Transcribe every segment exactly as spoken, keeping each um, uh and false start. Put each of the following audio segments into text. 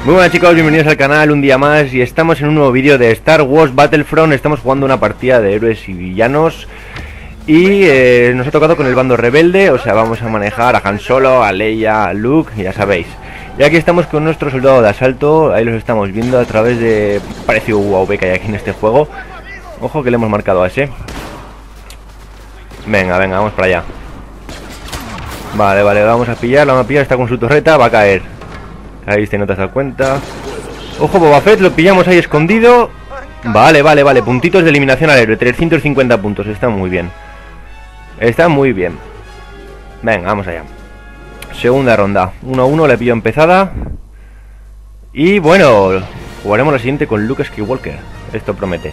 Muy buenas chicos, bienvenidos al canal un día más y estamos en un nuevo vídeo de Star Wars Battlefront. Estamos jugando una partida de héroes y villanos y eh, nos ha tocado con el bando rebelde, o sea, vamos a manejar a Han Solo, a Leia, a Luke, ya sabéis. Y aquí estamos con nuestro soldado de asalto, ahí los estamos viendo a través de... parece U A V que hay aquí en este juego. Ojo que le hemos marcado a ese. Venga, venga, vamos para allá. Vale, vale, vamos a pillar, la vamos a pillar, está con su torreta, va a caer. Ahí no te has dado cuenta. Ojo, Boba Fett, lo pillamos ahí escondido. Vale, vale, vale, puntitos de eliminación al héroe, trescientos cincuenta puntos, está muy bien. Está muy bien. Venga, vamos allá. Segunda ronda, uno a uno, le pillo empezada. Y bueno, jugaremos la siguiente con Luke Skywalker. Esto promete.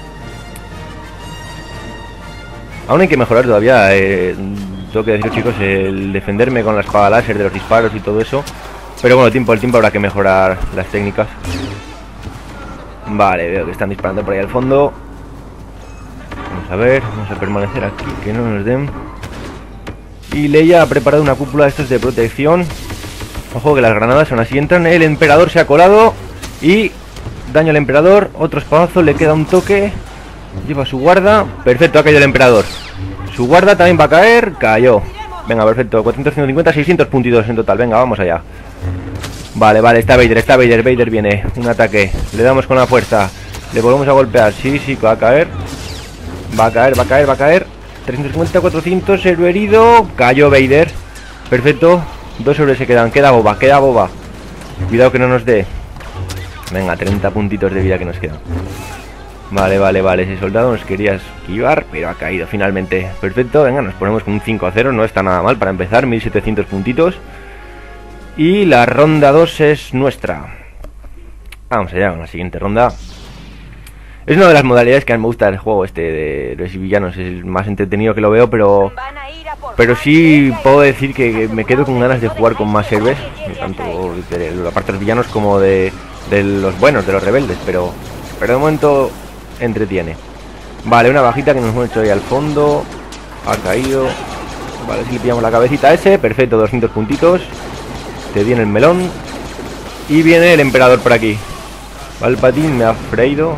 Aún hay que mejorar todavía, eh, tengo que decir chicos, el defenderme con la espada láser de los disparos y todo eso. Pero bueno, tiempo al tiempo habrá que mejorar las técnicas. Vale, veo que están disparando por ahí al fondo. Vamos a ver, vamos a permanecer aquí, que no nos den. Y Leia ha preparado una cúpula de estos de protección. Ojo que las granadas aún así entran. El emperador se ha colado y daño al emperador. Otro espadazo, le queda un toque. Lleva su guarda. Perfecto, ha caído el emperador. Su guarda también va a caer. Cayó. Venga, perfecto, cuatrocientos cincuenta, seiscientos puntitos en total. Venga, vamos allá. Vale, vale, está Vader, está Vader, Vader viene. Un ataque, le damos con la fuerza. Le volvemos a golpear, sí, sí, va a caer. Va a caer, va a caer, va a caer. Trescientos cincuenta, cuatrocientos, héroe herido. Cayó Vader. Perfecto, dos héroes se quedan, queda Boba, queda Boba. Cuidado que no nos dé. Venga, treinta puntitos de vida que nos quedan. Vale, vale, vale, ese soldado nos quería esquivar, pero ha caído finalmente. Perfecto, venga, nos ponemos con un cinco a cero, no está nada mal para empezar, mil setecientos puntitos. Y la ronda dos es nuestra. Vamos allá con la siguiente ronda. Es una de las modalidades que a mí me gusta del juego este de los villanos, es el más entretenido que lo veo, pero pero sí puedo decir que me quedo con ganas de jugar con más héroes, tanto de la parte de los villanos como de, de los buenos, de los rebeldes, pero, pero de momento entretiene. Vale, una bajita que nos hemos hecho ahí al fondo. Ha caído. Vale, si le pillamos la cabecita a ese, perfecto, doscientos puntitos. Te viene el melón. Y viene el emperador por aquí. Palpatine me ha freído.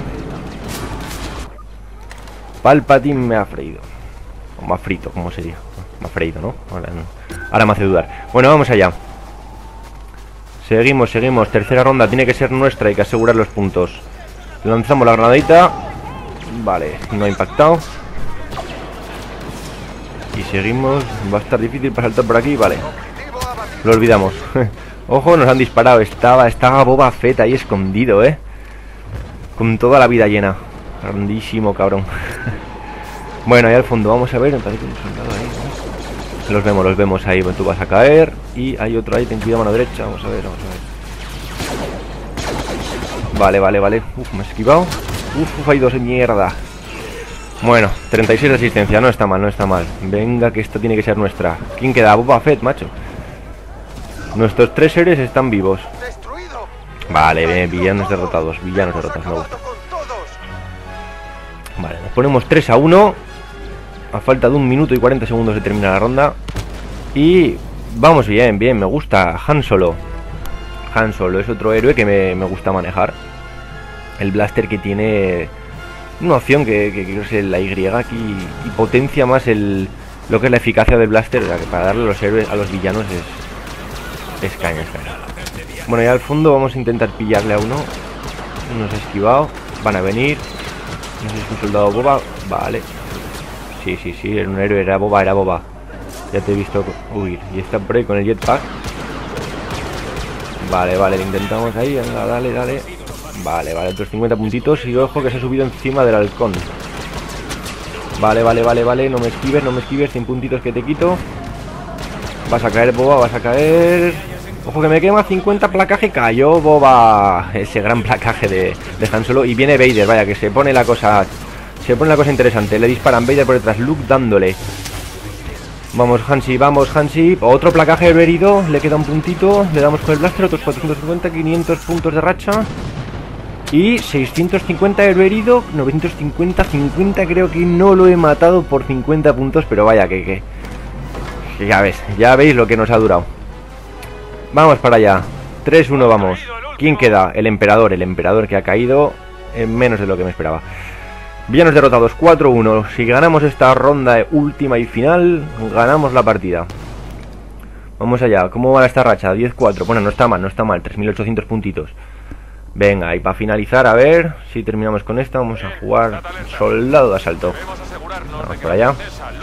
Palpatine me ha freído. O me ha frito, como sería. Me ha freído, ¿no? Ahora, no. Ahora me hace dudar. Bueno, vamos allá. Seguimos, seguimos. Tercera ronda, tiene que ser nuestra, hay que asegurar los puntos. Lanzamos la granadita. Vale, no ha impactado. Y seguimos. Va a estar difícil para saltar por aquí, vale. Lo olvidamos. Ojo, nos han disparado. Estaba, estaba Boba Fett ahí escondido, eh. Con toda la vida llena. Grandísimo, cabrón. Bueno, ahí al fondo, vamos a ver. Me parece que un soldado ahí, ¿no? Los vemos, los vemos ahí. Tú vas a caer. Y hay otro ahí, ten cuidado, mano derecha. Vamos a ver, vamos a ver. Vale, vale, vale. Uf, me he esquivado. Uf, uf, hay dos en mierda. Bueno, treinta y seis de asistencia. No está mal, no está mal. Venga, que esto tiene que ser nuestra. ¿Quién queda? Boba Fett, macho. Nuestros tres héroes están vivos. Vale, bien, villanos derrotados. Villanos derrotados, me gusta. Vale, nos ponemos tres a uno. A falta de un minuto y cuarenta segundos de terminar la ronda. Y vamos bien, bien, me gusta. Han Solo. Han Solo es otro héroe que me, me gusta manejar. El blaster que tiene una opción que, que, que creo que es la Y aquí, y potencia más el lo que es la eficacia del blaster, o sea, que para darle a los héroes, a los villanos es es caña, es caña. Bueno, ya al fondo vamos a intentar pillarle a uno. Nos ha esquivado, van a venir. No sé si es un soldado Boba. Vale. Sí, sí, sí, era un héroe, era Boba, era Boba. Ya te he visto huir. Y está por ahí con el jetpack. Vale, vale, lo intentamos ahí. Venga, dale, dale. Vale, vale, otros cincuenta puntitos. Y ojo que se ha subido encima del halcón. Vale, vale, vale, vale. No me esquives, no me esquives. cien puntitos que te quito. Vas a caer, Boba, vas a caer. Ojo que me quema, cincuenta placaje. Cayó Boba. Ese gran placaje de, de Han Solo. Y viene Vader, vaya, que se pone la cosa. Se pone la cosa interesante. Le disparan Vader por detrás, Luke dándole. Vamos, Hansi, vamos, Hansi. Otro placaje herido. Le queda un puntito. Le damos con el blaster. Otros cuatrocientos cincuenta, quinientos puntos de racha. Y seiscientos cincuenta héroe herido. novecientos cincuenta, cincuenta. Creo que no lo he matado por cincuenta puntos. Pero vaya, que, que, que ya ves. Ya veis lo que nos ha durado. Vamos para allá. tres uno, vamos. ¿Quién queda? El emperador, el emperador que ha caído en menos de lo que me esperaba. Villanos derrotados, cuatro uno. Si ganamos esta ronda última y final, ganamos la partida. Vamos allá, ¿cómo va esta racha? diez cuatro, bueno, no está mal, no está mal, tres mil ochocientos puntitos. Venga, y para finalizar, a ver si terminamos con esta, vamos a jugar Soldado de Asalto. Vamos por allá.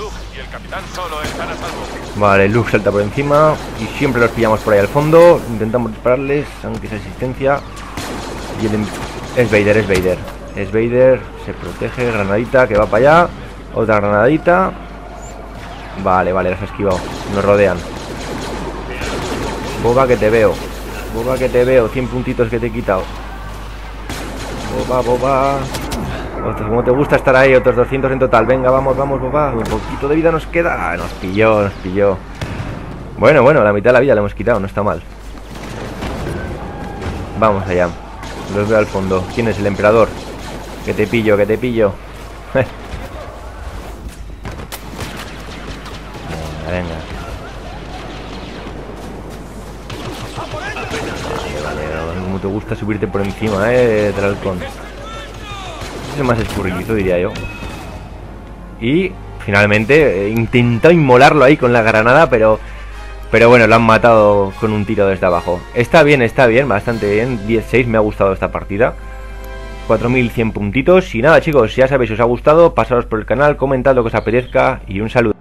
Vale, Luke salta por encima y siempre los pillamos por ahí al fondo. Intentamos dispararles, aunque sea asistencia. Y el... es Vader, es Vader. Es Vader, se protege, granadita que va para allá. Otra granadita. Vale, vale, las ha esquivado. Nos rodean. Boba que te veo. Boba que te veo. cien puntitos que te he quitado. Boba, boba. Como te gusta estar ahí, otros doscientos en total. Venga, vamos, vamos, boba. Un poquito de vida nos queda. Nos pilló, nos pilló. Bueno, bueno, la mitad de la vida le hemos quitado, no está mal. Vamos allá. Los veo al fondo. ¿Quién es el emperador? Que te pillo, que te pillo. Venga, venga. Vale, vale, como te gusta subirte por encima, eh, del halcón. Es más escurridizo, diría yo. Y finalmente he intentado inmolarlo ahí con la granada, pero pero bueno, lo han matado con un tiro desde abajo. Está bien, está bien, bastante bien. diez seis, me ha gustado esta partida. cuatro mil cien puntitos. Y nada, chicos, ya sabéis, si os ha gustado, pasaros por el canal, comentad lo que os apetezca y un saludo.